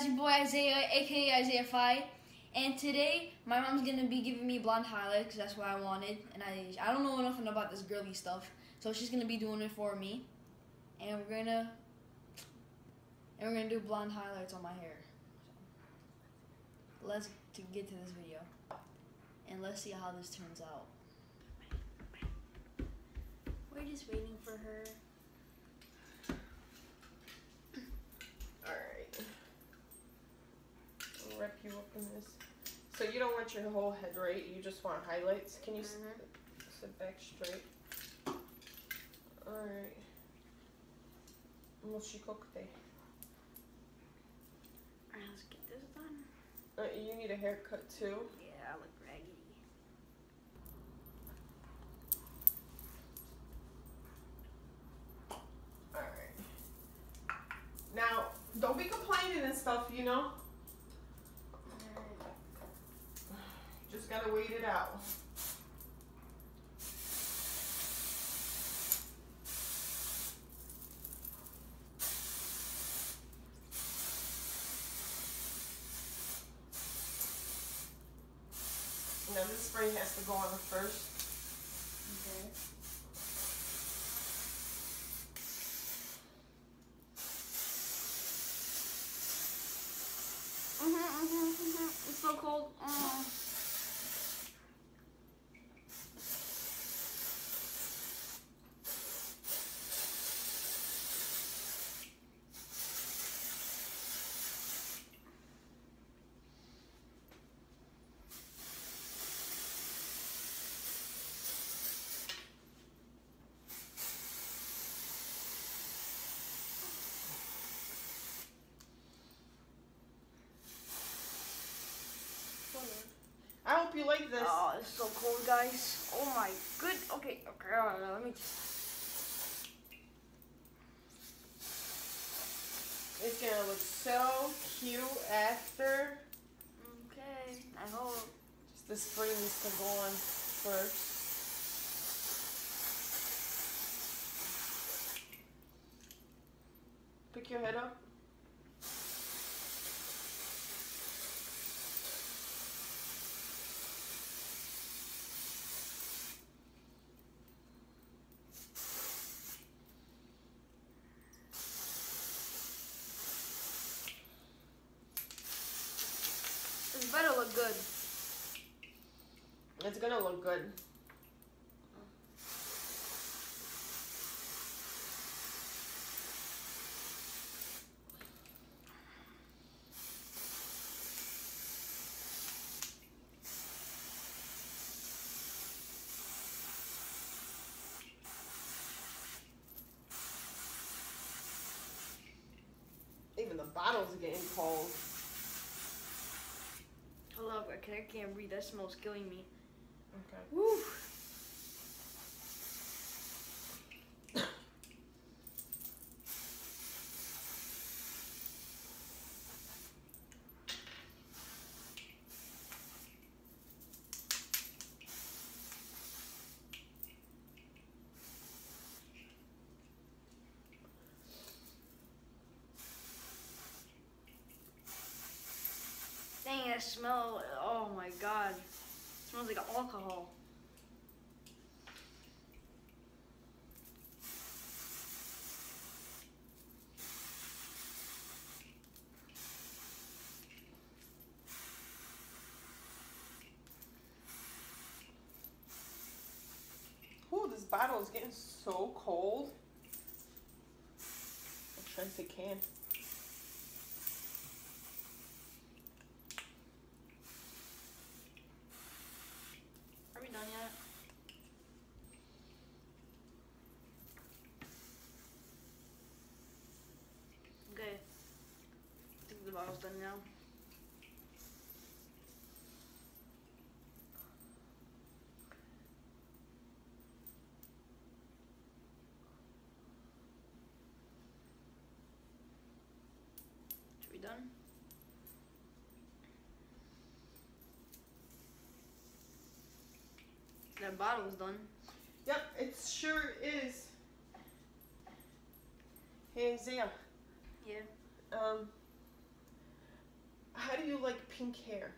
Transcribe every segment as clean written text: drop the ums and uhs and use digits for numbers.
guys, your boy Isaiah, aka Isaiah Fi, and today my mom's gonna be giving me blonde highlights because that's what I wanted, and I don't know nothing about this girly stuff, so she's gonna be doing it for me, and we're gonna do blonde highlights on my hair. So, let's get to this video, and let's see how this turns out. We're just waiting for her. Wrap you up in this. So you don't want your whole head, right? You just want highlights. Can you sit back straight? Alright. Moshikokute. Alright, let's get this done. You need a haircut too? Yeah, I look raggedy. Alright. Now, don't be complaining and stuff, you know? Just gotta wait it out. Now this spray has to go on first. Okay. It's so cold. I hope you like this. Oh, it's so cold, guys. Oh my good. Okay, let me just. It's gonna look so cute after. Okay, I hope. Just the spray needs to go on first. Pick your head up. This better look good. It's gonna look good. Even the bottle's getting cold. I love it. I can't breathe. That smells killing me. Okay. Woo. Dang, that smell. Oh my god. It smells like alcohol. Ooh, this bottle is getting so cold. I'm trying to can. Are we done yet? Okay. I think the bottle's done now. Should we done? That bottle's done. Yep, it sure is. Hey, Isaiah. Yeah. How do you like pink hair?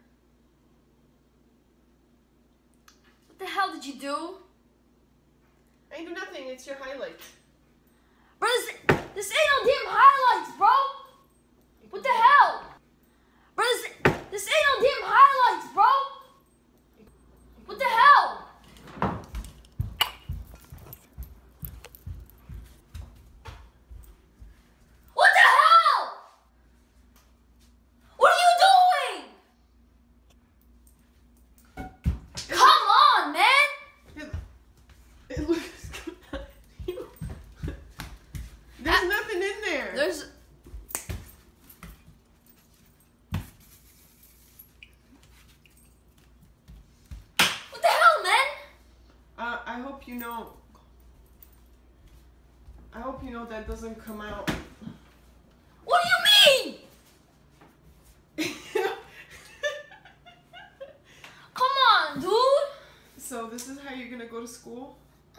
What the hell did you do? I ain't do nothing. It's your highlights. Bro, this ain't no damn highlights, bro. What the hell? Bro, this ain't no damn highlights, bro. What the hell? What the hell? What are you doing? Come on, man. It looks good. There's nothing in there. There's... What the hell, man? I hope you know. I hope you know that doesn't come out. What do you mean? Come on, dude. So this is how you're gonna go to school?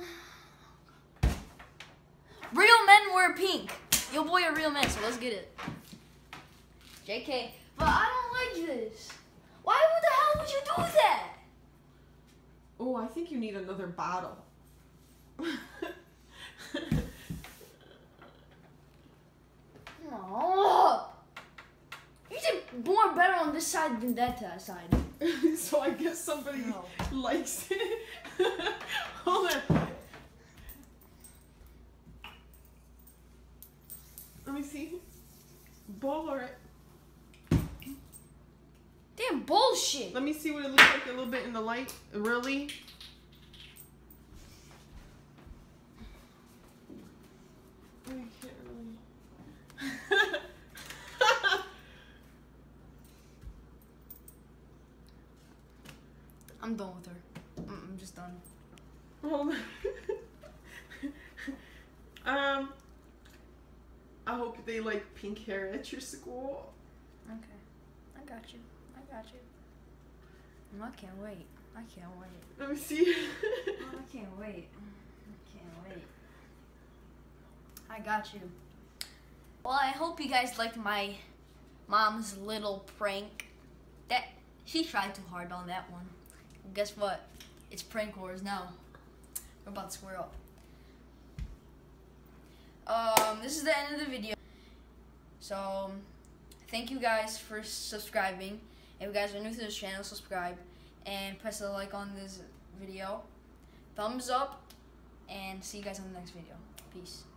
Real men wear pink. Your boy a real man, so let's get it. JK. But I don't like this. Why the hell would you do that? Oh, I think you need another bottle. Oh. You did more better on this side than that side. So I guess somebody likes it. Hold on. Let me see. Baller. Damn bullshit. Let me see what it looks like a little bit in the light. Really? I can't really. I'm done with her. I'm just done. Hold on. I hope they like pink hair at your school. Okay. I got you. I got you. I can't wait. I can't wait. Let me see. I can't wait. I can't wait. I got you. Well, I hope you guys liked my mom's little prank. That she tried too hard on that one. Guess what? It's prank wars now. We're about to square up. This is the end of the video. So, thank you guys for subscribing. If you guys are new to this channel, subscribe and press a like on this video. Thumbs up, and see you guys on the next video. Peace.